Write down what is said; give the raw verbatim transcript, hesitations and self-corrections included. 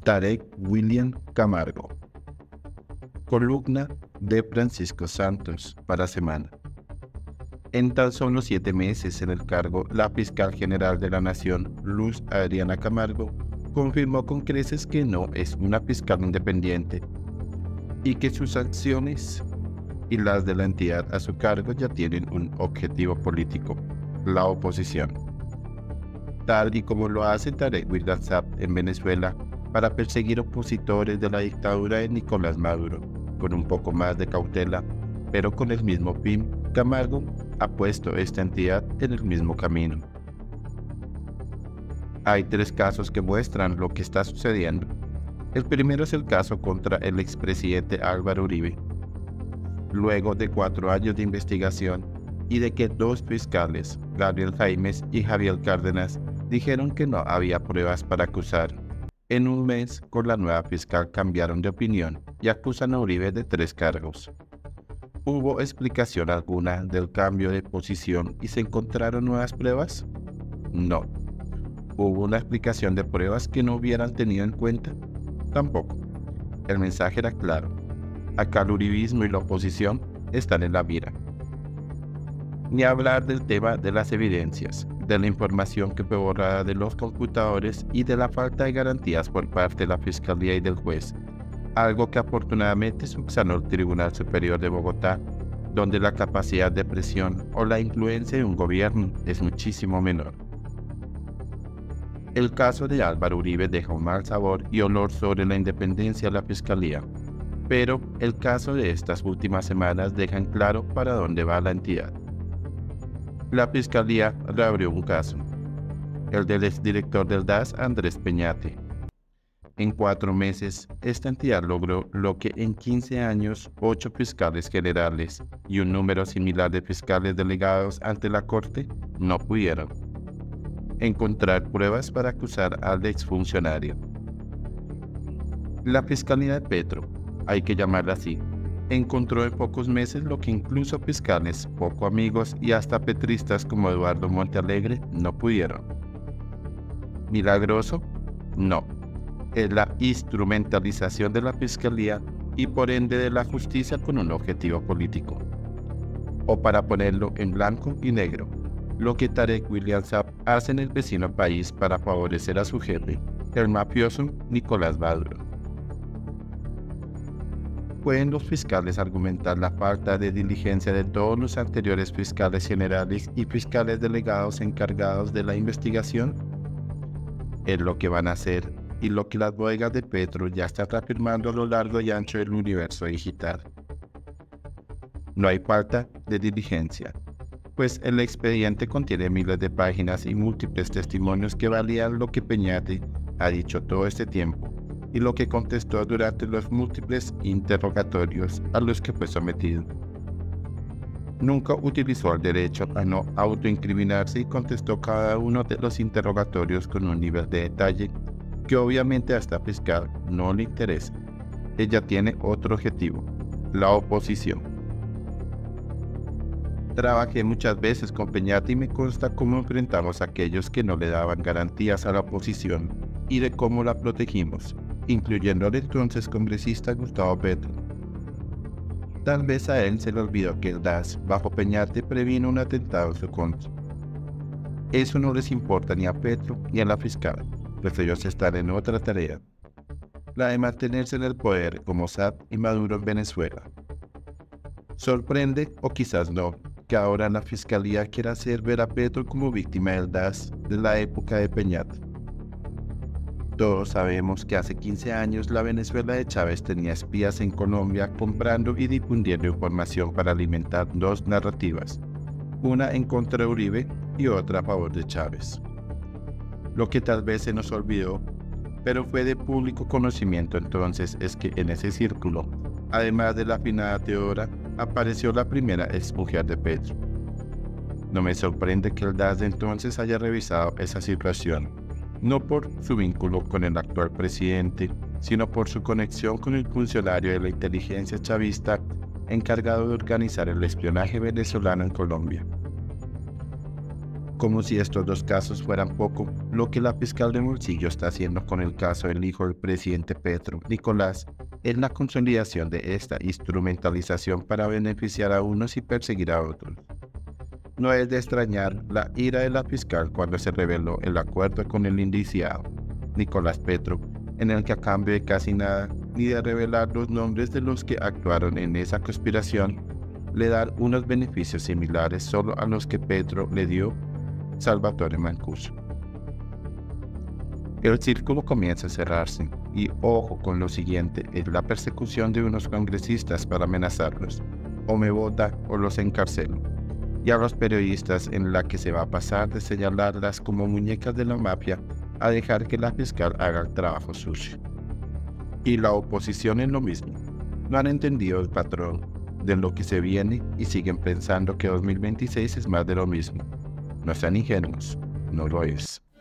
Tarek William Camargo. Columna de Francisco Santos para Semana. En tan solo siete meses en el cargo, la fiscal general de la Nación, Luz Adriana Camargo, confirmó con creces que no es una fiscal independiente y que sus acciones y las de la entidad a su cargo ya tienen un objetivo político: la oposición. Tal y como lo hace Tarek William Saab en Venezuela para perseguir opositores de la dictadura de Nicolás Maduro, con un poco más de cautela, pero con el mismo fin, Camargo ha puesto esta entidad en el mismo camino. Hay tres casos que muestran lo que está sucediendo. El primero es el caso contra el expresidente Álvaro Uribe. Luego de cuatro años de investigación y de que dos fiscales, Gabriel Jaimes y Javier Cárdenas, dijeron que no había pruebas para acusar, en un mes con la nueva fiscal cambiaron de opinión y acusan a Uribe de tres cargos. ¿Hubo explicación alguna del cambio de posición y se encontraron nuevas pruebas? No. ¿Hubo una explicación de pruebas que no hubieran tenido en cuenta? Tampoco. El mensaje era claro. Acá el uribismo y la oposición están en la mira. Ni hablar del tema de las evidencias, de la información que fue borrada de los computadores y de la falta de garantías por parte de la Fiscalía y del juez, algo que afortunadamente subsanó el Tribunal Superior de Bogotá, donde la capacidad de presión o la influencia de un gobierno es muchísimo menor. El caso de Álvaro Uribe deja un mal sabor y olor sobre la independencia de la Fiscalía, pero el caso de estas últimas semanas deja en claro para dónde va la entidad. La Fiscalía reabrió un caso, el del exdirector del D A S, Andrés Peñate. En cuatro meses, esta entidad logró lo que en quince años ocho fiscales generales y un número similar de fiscales delegados ante la Corte no pudieron: encontrar pruebas para acusar al exfuncionario. La Fiscalía de Petro, hay que llamarla así, encontró en pocos meses lo que incluso fiscales poco amigos y hasta petristas como Eduardo Montealegre no pudieron. ¿Milagroso? No. Es la instrumentalización de la Fiscalía y por ende de la justicia con un objetivo político. O para ponerlo en blanco y negro, lo que Tarek William Saab hace en el vecino país para favorecer a su jefe, el mafioso Nicolás Maduro. ¿Pueden los fiscales argumentar la falta de diligencia de todos los anteriores fiscales generales y fiscales delegados encargados de la investigación? Es lo que van a hacer y lo que las bodegas de Petro ya están reafirmando a lo largo y ancho del universo digital. No hay falta de diligencia, pues el expediente contiene miles de páginas y múltiples testimonios que validan lo que Peñate ha dicho todo este tiempo y lo que contestó durante los múltiples interrogatorios a los que fue sometido. Nunca utilizó el derecho a no autoincriminarse y contestó cada uno de los interrogatorios con un nivel de detalle que obviamente a esta fiscal no le interesa. Ella tiene otro objetivo: la oposición. Trabajé muchas veces con Peñate y me consta cómo enfrentamos a aquellos que no le daban garantías a la oposición y de cómo la protegimos, incluyendo al entonces congresista Gustavo Petro. Tal vez a él se le olvidó que el D A S, bajo Peñate, previno un atentado en su contra. Eso no les importa ni a Petro ni a la fiscal, pues ellos están en otra tarea, la de mantenerse en el poder como Saab y Maduro en Venezuela. Sorprende, o quizás no, que ahora la Fiscalía quiera hacer ver a Petro como víctima del D A S de la época de Peñate. Todos sabemos que hace quince años la Venezuela de Chávez tenía espías en Colombia comprando y difundiendo información para alimentar dos narrativas, una en contra de Uribe y otra a favor de Chávez. Lo que tal vez se nos olvidó, pero fue de público conocimiento entonces, es que en ese círculo, además de la afinada Teodora, apareció la primera exmujer de Petro. No me sorprende que el D A S de entonces haya revisado esa situación, no por su vínculo con el actual presidente, sino por su conexión con el funcionario de la inteligencia chavista encargado de organizar el espionaje venezolano en Colombia. Como si estos dos casos fueran poco, lo que la fiscal de Morcillo está haciendo con el caso del hijo del presidente Petro, Nicolás, es la consolidación de esta instrumentalización para beneficiar a unos y perseguir a otros. No es de extrañar la ira de la fiscal cuando se reveló el acuerdo con el indiciado, Nicolás Petro, en el que a cambio de casi nada, ni de revelar los nombres de los que actuaron en esa conspiración, le dan unos beneficios similares solo a los que Petro le dio Salvatore Mancuso. El círculo comienza a cerrarse, y ojo con lo siguiente, es la persecución de unos congresistas para amenazarlos, o me vota o los encarcelo, y a los periodistas en la que se va a pasar de señalarlas como muñecas de la mafia a dejar que la fiscal haga el trabajo sucio. Y la oposición es lo mismo, no han entendido el patrón de lo que se viene y siguen pensando que dos mil veintiséis es más de lo mismo. No sean ingenuos, no lo es.